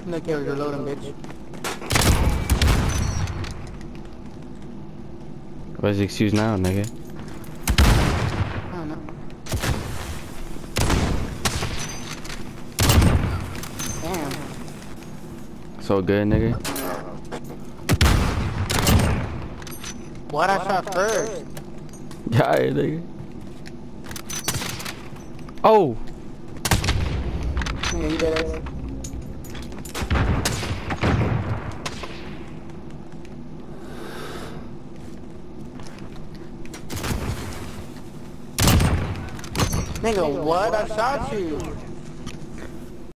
Look here, you're loading, bitch. What's the excuse now, nigga? I don't know. Damn. So good, nigga. What I shot first? Yeah, nigga. Oh! Yeah, you did it. Nigga, what? I shot you.